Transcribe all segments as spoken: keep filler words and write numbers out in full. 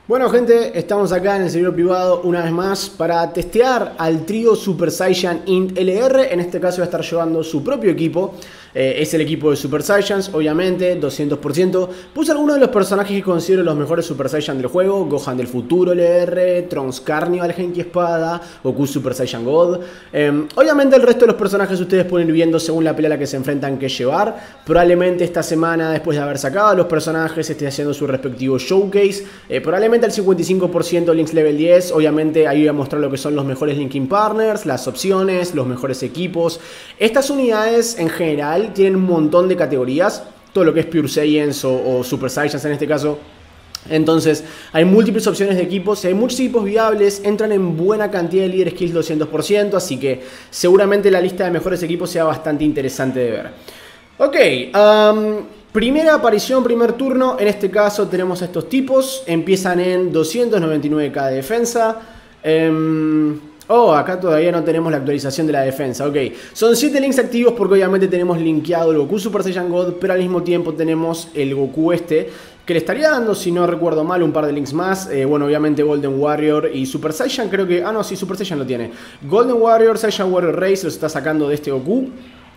Bueno gente, estamos acá en el servidor privado una vez más para testear al trío Super Saiyan Int L R. En este caso va a estar llevando su propio equipo. Eh, es el equipo de Super Saiyans, obviamente, doscientos por ciento. Puse algunos de los personajes que considero los mejores Super Saiyan del juego. Gohan del futuro L R, Trunks Carnival Genki Espada, Goku Super Saiyan God. Eh, obviamente el resto de los personajes ustedes pueden ir viendo según la pelea a la que se enfrentan qué llevar. Probablemente esta semana, después de haber sacado a los personajes, esté haciendo su respectivo showcase. Eh, probablemente al cincuenta y cinco por ciento Links Level diez. Obviamente ahí voy a mostrar lo que son los mejores Linking Partners, las opciones, los mejores equipos. Estas unidades en general tienen un montón de categorías, todo lo que es Pure Saiyans o, o Super Saiyans en este caso. Entonces hay múltiples opciones de equipos, hay muchos equipos viables, entran en buena cantidad de líder skills doscientos por ciento, así que seguramente la lista de mejores equipos sea bastante interesante de ver. Ok, um, primera aparición, primer turno, en este caso tenemos a estos tipos, empiezan en doscientos noventa y nueve K de defensa. Um, Oh, acá todavía no tenemos la actualización de la defensa, ok. Son siete links activos porque obviamente tenemos linkeado el Goku Super Saiyan God, pero al mismo tiempo tenemos el Goku este, que le estaría dando, si no recuerdo mal, un par de links más. Eh, bueno, obviamente Golden Warrior y Super Saiyan creo que... Ah, no, sí, Super Saiyan lo tiene. Golden Warrior, Saiyan Warrior Race los está sacando de este Goku.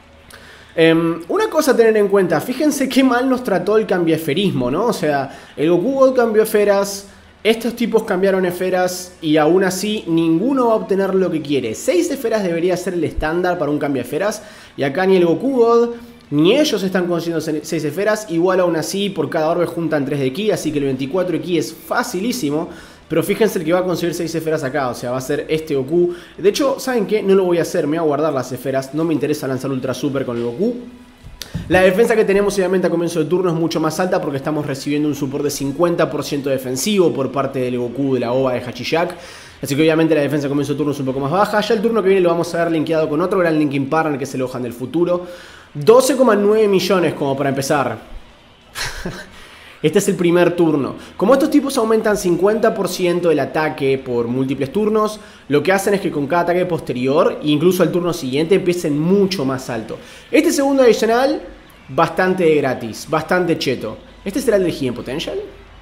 Um, una cosa a tener en cuenta, fíjense qué mal nos trató el cambiaesferismo, ¿no? O sea, el Goku God cambió esferas... Estos tipos cambiaron esferas y aún así ninguno va a obtener lo que quiere. seis esferas debería ser el estándar para un cambio de esferas. Y acá ni el Goku God, ni ellos están consiguiendo seis esferas. Igual aún así por cada orbe juntan tres de ki. Así que el veinticuatro de ki es facilísimo. Pero fíjense el que va a conseguir seis esferas acá. O sea, va a ser este Goku. De hecho, ¿saben qué? No lo voy a hacer. Me voy a guardar las esferas. No me interesa lanzar Ultra Super con el Goku. La defensa que tenemos obviamente a comienzo de turno es mucho más alta porque estamos recibiendo un support de cincuenta por ciento defensivo por parte del Goku de la O V A de Hachiyak. Así que obviamente la defensa a comienzo de turno es un poco más baja. Ya el turno que viene lo vamos a ver linkeado con otro gran linking partner que es el Gohan del futuro. doce coma nueve millones como para empezar. Este es el primer turno. Como estos tipos aumentan cincuenta por ciento el ataque por múltiples turnos, lo que hacen es que con cada ataque posterior, incluso al turno siguiente, empiecen mucho más alto. Este segundo adicional, bastante gratis, bastante cheto. ¿Este será el del Hidden Potential?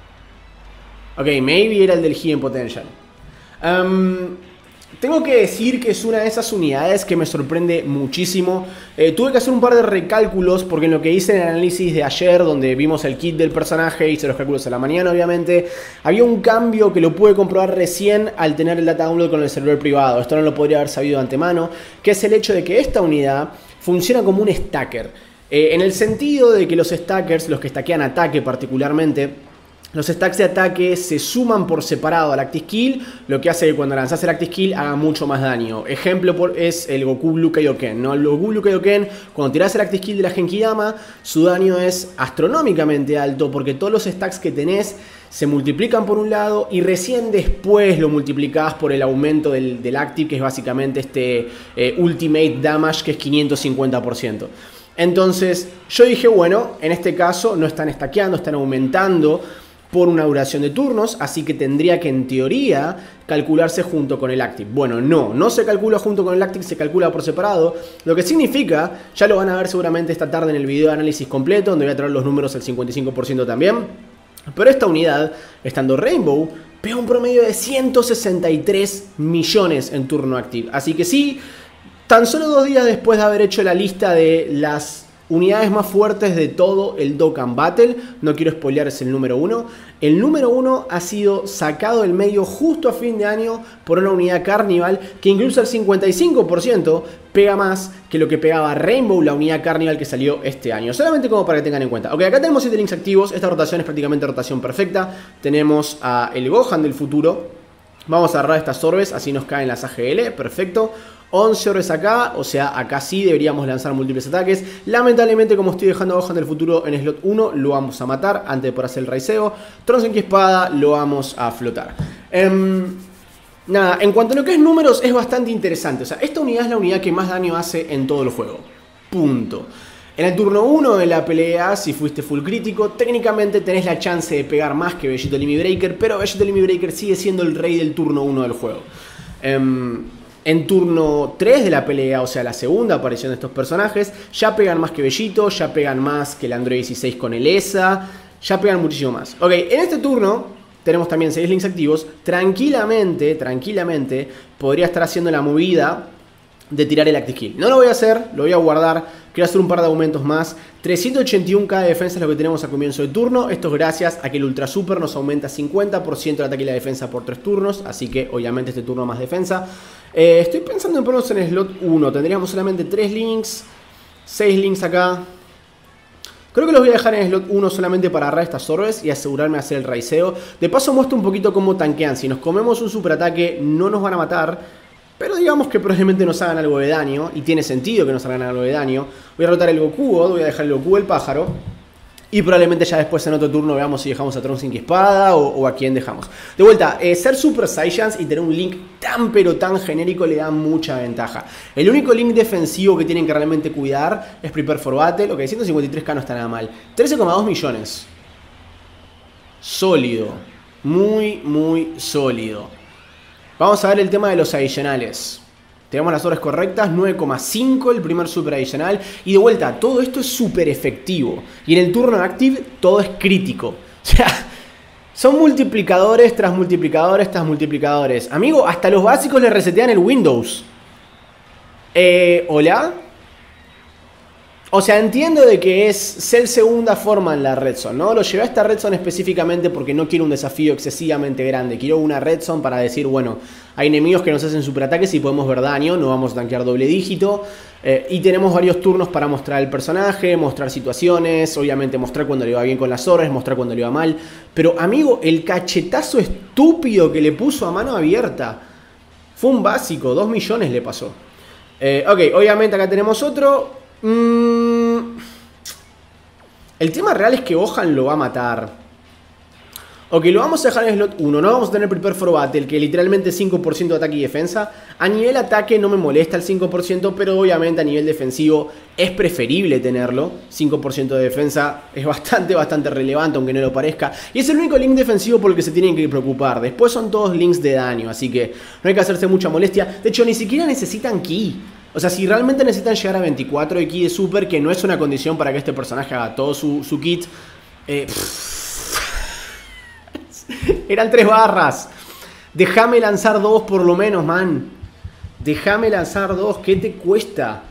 Ok, maybe era el del Hidden Potential. Um, Tengo que decir que es una de esas unidades que me sorprende muchísimo. Eh, tuve que hacer un par de recálculos porque en lo que hice en el análisis de ayer, donde vimos el kit del personaje, hice los cálculos a la mañana obviamente, había un cambio que lo pude comprobar recién al tener el data download con el servidor privado. Esto no lo podría haber sabido de antemano, que es el hecho de que esta unidad funciona como un stacker. Eh, en el sentido de que los stackers, los que stackean ataque particularmente, los stacks de ataque se suman por separado al Active Skill, lo que hace que cuando lanzas el Active Skill haga mucho más daño. Ejemplo por, es el Goku Blue Kaioken, ¿no? El Goku Blue Kaioken, cuando tiras el Active Skill de la Genkidama, su daño es astronómicamente alto porque todos los stacks que tenés se multiplican por un lado y recién después lo multiplicás por el aumento del, del Active, que es básicamente este eh, Ultimate Damage, que es quinientos cincuenta por ciento. Entonces yo dije, bueno, en este caso no están stackeando, están aumentando por una duración de turnos, así que tendría que en teoría calcularse junto con el Active. Bueno, no, no se calcula junto con el Active, se calcula por separado, lo que significa, ya lo van a ver seguramente esta tarde en el video de análisis completo, donde voy a traer los números al cincuenta y cinco por ciento también, pero esta unidad, estando Rainbow, pega un promedio de ciento sesenta y tres millones en turno Active, así que sí, tan solo dos días después de haber hecho la lista de las unidades más fuertes de todo el Dokkan Battle, no quiero spoilear, es el número uno. El número uno ha sido sacado del medio justo a fin de año por una unidad Carnival que incluso al cincuenta y cinco por ciento pega más que lo que pegaba Rainbow, la unidad Carnival que salió este año. Solamente como para que tengan en cuenta. Ok, acá tenemos siete links activos, esta rotación es prácticamente rotación perfecta. Tenemos a el Gohan del futuro. Vamos a agarrar estas orbes, así nos caen las A G L, perfecto. once orbes acá, o sea, acá sí deberíamos lanzar múltiples ataques. Lamentablemente, como estoy dejando a Gohan del futuro en slot uno, lo vamos a matar antes de poder hacer el raiseo. Trunks Genki Espada lo vamos a flotar. Um, nada, en cuanto a lo que es números, es bastante interesante. O sea, esta unidad es la unidad que más daño hace en todo el juego. Punto. En el turno uno de la pelea, si fuiste full crítico, técnicamente tenés la chance de pegar más que Vegito Limit Breaker, pero Vegito Limit Breaker sigue siendo el rey del turno uno del juego. Um, En turno tres de la pelea, o sea la segunda aparición de estos personajes, ya pegan más que Bellito, ya pegan más que el Android dieciséis con el E S A, ya pegan muchísimo más. Ok, en este turno tenemos también seis links activos. Tranquilamente, tranquilamente, podría estar haciendo la movida de tirar el Active Skill. No lo voy a hacer, lo voy a guardar. Quiero hacer un par de aumentos más. trescientos ochenta y uno K de defensa es lo que tenemos a comienzo de turno. Esto es gracias a que el Ultra Super nos aumenta cincuenta por ciento el ataque y la defensa por tres turnos. Así que obviamente este turno más defensa. Eh, estoy pensando en ponernos en slot uno. Tendríamos solamente tres links. seis links acá. Creo que los voy a dejar en slot uno solamente para agarrar estas orbes y asegurarme de hacer el raiceo. De paso muestro un poquito cómo tanquean. Si nos comemos un super ataque no nos van a matar, pero digamos que probablemente nos hagan algo de daño. Y tiene sentido que nos hagan algo de daño. Voy a rotar el Goku God, voy a dejar el Goku el pájaro. Y probablemente ya después en otro turno veamos si dejamos a Trunks Espada o, o a quién dejamos. De vuelta, eh, ser Super Saiyans y tener un link tan pero tan genérico le da mucha ventaja. El único link defensivo que tienen que realmente cuidar es Prepare for Battle. Ok, ciento cincuenta y tres K no está nada mal. trece coma dos millones. Sólido. Muy, muy sólido. Vamos a ver el tema de los adicionales. Tenemos las horas correctas, nueve coma cinco el primer super adicional. Y de vuelta, todo esto es súper efectivo. Y en el turno active todo es crítico. O sea, son multiplicadores tras multiplicadores tras multiplicadores. Amigo, hasta los básicos le resetean el Windows. Eh, ¿Hola? O sea, entiendo de que es ser segunda forma en la Red Zone, ¿no? Lo llevé a esta Red Zone específicamente porque no quiero un desafío excesivamente grande. Quiero una Red Zone para decir, bueno, hay enemigos que nos hacen superataques y podemos ver daño, no vamos a tanquear doble dígito. Eh, y tenemos varios turnos para mostrar el personaje, mostrar situaciones, obviamente mostrar cuando le va bien con las orbes, mostrar cuando le va mal. Pero, amigo, el cachetazo estúpido que le puso a mano abierta fue un básico, dos millones le pasó. Eh, ok, obviamente acá tenemos otro... Mm, el tema real es que Gohan lo va a matar. Ok, lo vamos a dejar en slot uno. No vamos a tener Prepare for Battle, que literalmente es cinco por ciento de ataque y defensa. A nivel ataque no me molesta el cinco por ciento, pero obviamente a nivel defensivo es preferible tenerlo. cinco por ciento de defensa es bastante, bastante relevante, aunque no lo parezca. Y es el único link defensivo por el que se tienen que preocupar. Después son todos links de daño, así que no hay que hacerse mucha molestia. De hecho, ni siquiera necesitan ki. O sea, si realmente necesitan llegar a veinticuatro de ki de super, que no es una condición para que este personaje haga todo su, su kit. Eh, eran tres barras. Déjame lanzar dos por lo menos, man. Déjame lanzar dos. ¿Qué te cuesta?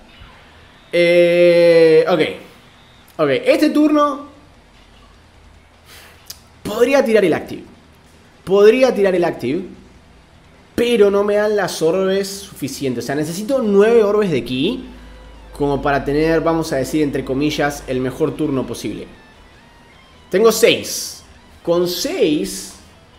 Eh, ok. Ok, este turno podría tirar el active. Podría tirar el active. Pero no me dan las orbes suficientes. O sea, necesito nueve orbes de ki como para tener, vamos a decir, entre comillas, el mejor turno posible. Tengo seis. Con seis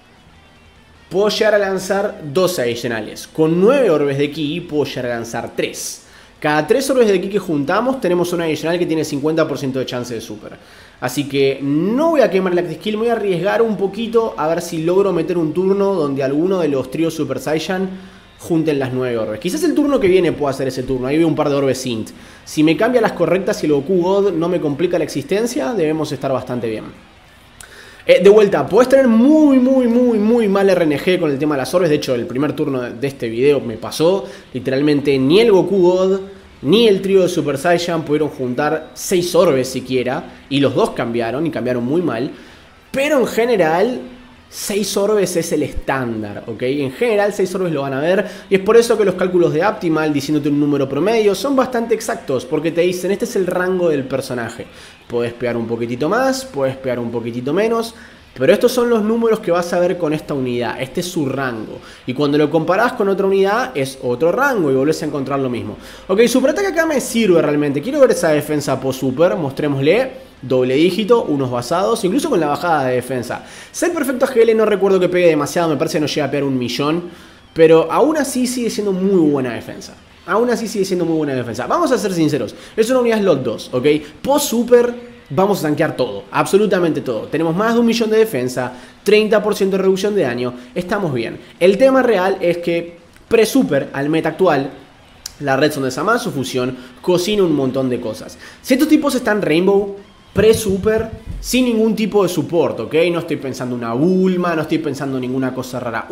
puedo llegar a lanzar dos adicionales. Con nueve orbes de ki puedo llegar a lanzar tres. Cada tres orbes de ki que juntamos tenemos una adicional que tiene cincuenta por ciento de chance de super. Así que no voy a quemar el Active Skill, me voy a arriesgar un poquito a ver si logro meter un turno donde alguno de los tríos Super Saiyan junten las nueve orbes. Quizás el turno que viene pueda hacer ese turno, ahí veo un par de orbes Sint. Si me cambia las correctas y el Goku God no me complica la existencia, debemos estar bastante bien. Eh, de vuelta, puedes tener muy, muy, muy, muy mal R N G con el tema de las orbes. De hecho, el primer turno de este video me pasó. Literalmente ni el Goku God ni el trío de Super Saiyan pudieron juntar seis orbes siquiera. Y los dos cambiaron, y cambiaron muy mal. Pero en general, seis orbes es el estándar, ¿ok? En general, seis orbes lo van a ver. Y es por eso que los cálculos de Optimal, diciéndote un número promedio, son bastante exactos. Porque te dicen, este es el rango del personaje. Puedes pegar un poquitito más, puedes pegar un poquitito menos. Pero estos son los números que vas a ver con esta unidad. Este es su rango. Y cuando lo comparás con otra unidad, es otro rango y volvés a encontrar lo mismo. Ok, superataque acá me sirve realmente. Quiero ver esa defensa post-super. Mostrémosle. Doble dígito, unos basados, incluso con la bajada de defensa. Ser perfecto A G L no recuerdo que pegue demasiado. Me parece que no llega a pegar un millón. Pero aún así sigue siendo muy buena defensa. Aún así sigue siendo muy buena defensa. Vamos a ser sinceros. Es una unidad slot dos, ok. Post-super... vamos a tanquear todo, absolutamente todo. Tenemos más de un millón de defensa, treinta por ciento de reducción de daño, estamos bien. El tema real es que pre-super, al meta actual, la Red Zone de Zamasu fusión cocina un montón de cosas. Si estos tipos están Rainbow, pre-super, sin ningún tipo de support, ¿ok? No estoy pensando una Bulma, no estoy pensando en ninguna cosa rara.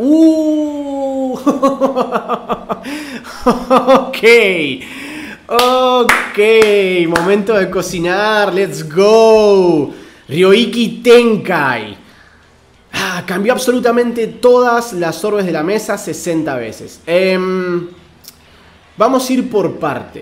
¡Uh! Ok. Ok, momento de cocinar, let's go. Ryoiki Tenkai. Ah, cambió absolutamente todas las orbes de la mesa sesenta veces. Eh, vamos a ir por parte.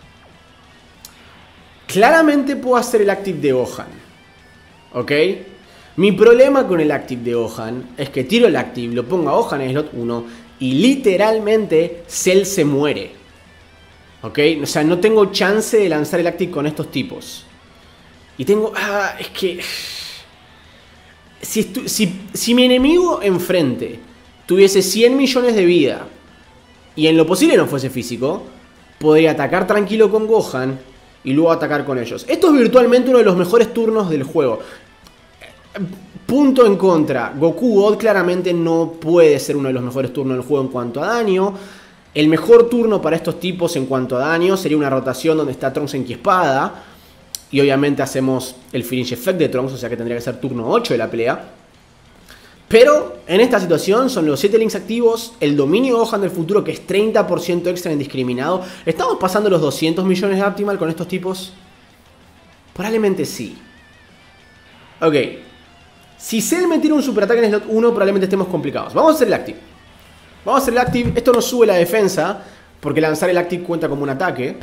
Claramente puedo hacer el active de Gohan. ¿Ok? Mi problema con el active de Gohan es que tiro el active, lo pongo a Gohan en slot uno y literalmente Cell se muere. ¿Ok? O sea, no tengo chance de lanzar el active con estos tipos. Y tengo... Ah, es que... Si, si, si mi enemigo enfrente tuviese cien millones de vida y en lo posible no fuese físico, podría atacar tranquilo con Gohan y luego atacar con ellos. Esto es virtualmente uno de los mejores turnos del juego. Punto en contra. Goku God claramente no puede ser uno de los mejores turnos del juego en cuanto a daño. El mejor turno para estos tipos en cuanto a daño sería una rotación donde está Trunks en Espada. Y obviamente hacemos el finish effect de Trunks, o sea que tendría que ser turno ocho de la pelea. Pero en esta situación son los siete links activos, el dominio de Gohan del futuro que es treinta por ciento extra indiscriminado. ¿Estamos pasando los doscientos millones de Optimal con estos tipos? Probablemente sí. Ok. Si Cell me tira un superataque en slot uno, probablemente estemos complicados. Vamos a hacer el active. Vamos a hacer el active. Esto nos sube la defensa, porque lanzar el active cuenta como un ataque.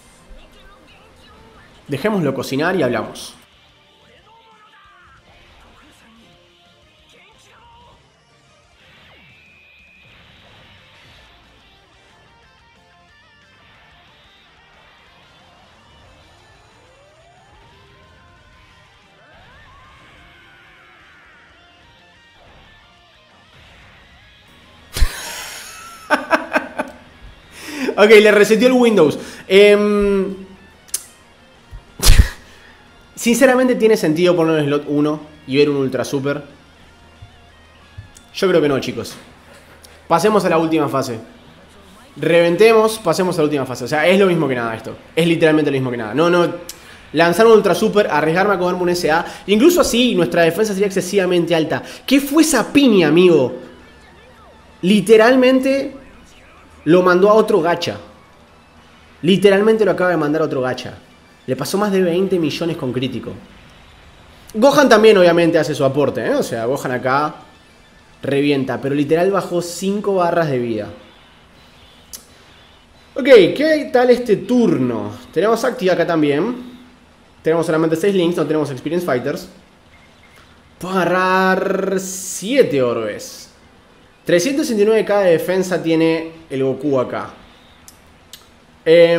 Dejémoslo cocinar y hablamos. Ok, le reseteó el Windows. Eh, sinceramente, ¿tiene sentido poner en slot uno y ver un Ultra Super? Yo creo que no, chicos. Pasemos a la última fase. Reventemos, pasemos a la última fase. O sea, es lo mismo que nada esto. Es literalmente lo mismo que nada. No, no. Lanzar un Ultra Super, arriesgarme a comerme un S A. Incluso así, nuestra defensa sería excesivamente alta. ¿Qué fue esa piña, amigo? Literalmente... lo mandó a otro gacha. Literalmente lo acaba de mandar a otro gacha. Le pasó más de veinte millones con crítico. Gohan también obviamente hace su aporte, ¿eh? O sea, Gohan acá revienta. Pero literal bajó cinco barras de vida. Ok, ¿qué tal este turno? Tenemos Active acá también. Tenemos solamente seis links, no tenemos Experience Fighters. Puedo agarrar siete orbes. trescientos sesenta y nueve K de defensa tiene el Goku acá. Eh,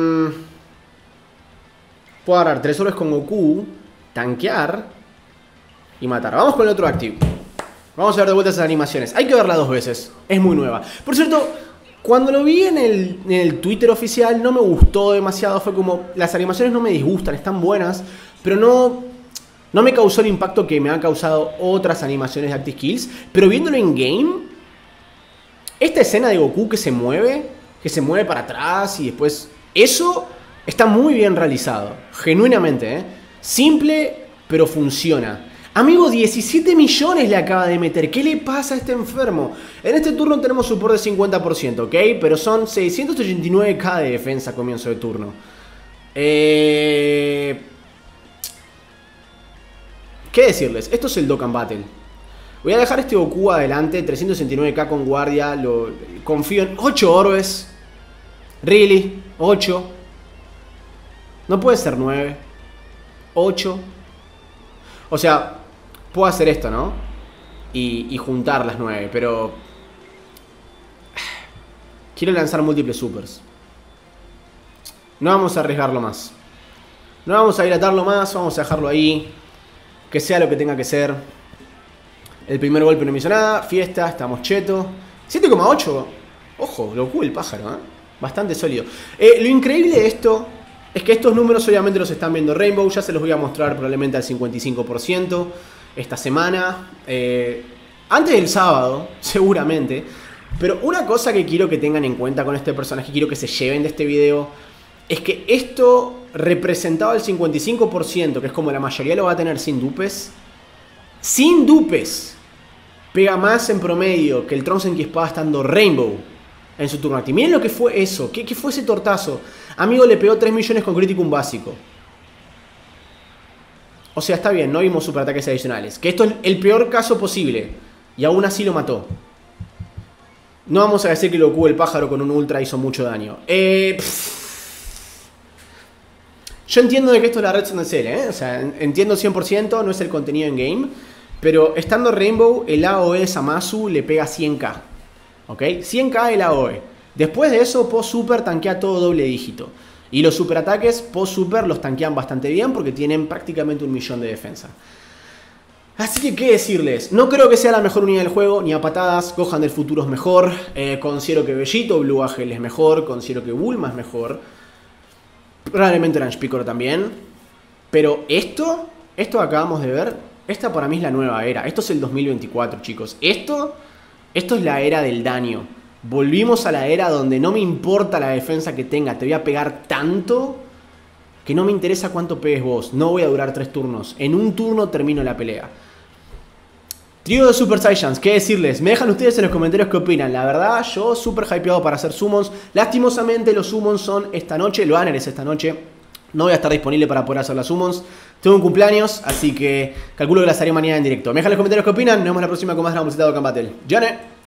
puedo agarrar tres orbes con Goku, tanquear y matar. Vamos con el otro active. Vamos a ver de vuelta esas animaciones. Hay que verla dos veces. Es muy nueva. Por cierto, cuando lo vi en el, en el Twitter oficial no me gustó demasiado. Fue como, las animaciones no me disgustan, están buenas, pero no... no me causó el impacto que me han causado otras animaciones de Active Kills. Pero viéndolo en game... esta escena de Goku que se mueve, que se mueve para atrás y después... eso está muy bien realizado. Genuinamente, ¿eh? Simple, pero funciona. Amigo, diecisiete millones le acaba de meter. ¿Qué le pasa a este enfermo? En este turno tenemos support de cincuenta por ciento, ¿ok? Pero son seiscientos ochenta y nueve K de defensa a comienzo de turno. Eh... ¿Qué decirles? Esto es el Dokkan Battle. Voy a dejar este Goku adelante, trescientos sesenta y nueve K con guardia, lo, confío en ocho orbes. Really, ocho. No puede ser nueve. ocho. O sea, puedo hacer esto, ¿no? Y, y juntar las nueve, pero... quiero lanzar múltiples supers. No vamos a arriesgarlo más. No vamos a dilatarlo más, vamos a dejarlo ahí. Que sea lo que tenga que ser. El primer golpe no me hizo nada. Fiesta, estamos cheto. siete coma ocho. Ojo, Goku el pájaro, ¿eh? Bastante sólido. Eh, lo increíble de esto es que estos números obviamente los están viendo Rainbow. Ya se los voy a mostrar probablemente al cincuenta y cinco por ciento esta semana. Eh, antes del sábado, seguramente. Pero una cosa que quiero que tengan en cuenta con este personaje, quiero que se lleven de este video, es que esto representaba el cincuenta y cinco por ciento, que es como la mayoría lo va a tener sin dupes. Sin dupes. Pega más en promedio que el Trunks en Espada estando Rainbow en su turno activo. Miren lo que fue eso. ¿Qué, qué fue ese tortazo? Amigo, le pegó tres millones con crítico un básico. O sea, está bien, no vimos superataques adicionales. Que esto es el peor caso posible. Y aún así lo mató. No vamos a decir que Goku el pájaro con un ultra hizo mucho daño. Eh, Yo entiendo de que esto es la Red Zone Cell, ¿eh? O sea, entiendo cien por ciento, no es el contenido en game. Pero estando Rainbow, el A O E de Zamasu le pega cien k. ¿Ok? cien k el A O E. Después de eso, post super tanquea todo doble dígito. Y los super ataques post super los tanquean bastante bien porque tienen prácticamente un millón de defensa. Así que, ¿qué decirles? No creo que sea la mejor unidad del juego, ni a patadas. Gohan del futuro es mejor. Eh, considero que Bellito Blue Angel es mejor. Considero que Bulma es mejor. Probablemente Orange Piccolo también. Pero esto, esto que acabamos de ver, esta para mí es la nueva era. Esto es el dos mil veinticuatro, chicos. Esto, esto es la era del daño. Volvimos a la era donde no me importa la defensa que tenga. Te voy a pegar tanto que no me interesa cuánto pegues vos. No voy a durar tres turnos. En un turno termino la pelea. Trío de Super Saiyans, ¿qué decirles? Me dejan ustedes en los comentarios qué opinan. La verdad, yo súper hypeado para hacer summons. Lastimosamente los summons son esta noche. El banner es esta noche. No voy a estar disponible para poder hacer las summons. Tengo un cumpleaños, así que calculo que las haré mañana en directo. Me dejan en los comentarios qué opinan. Nos vemos la próxima con más Dragon Ball Z Dokkan Battle. ¡Yane!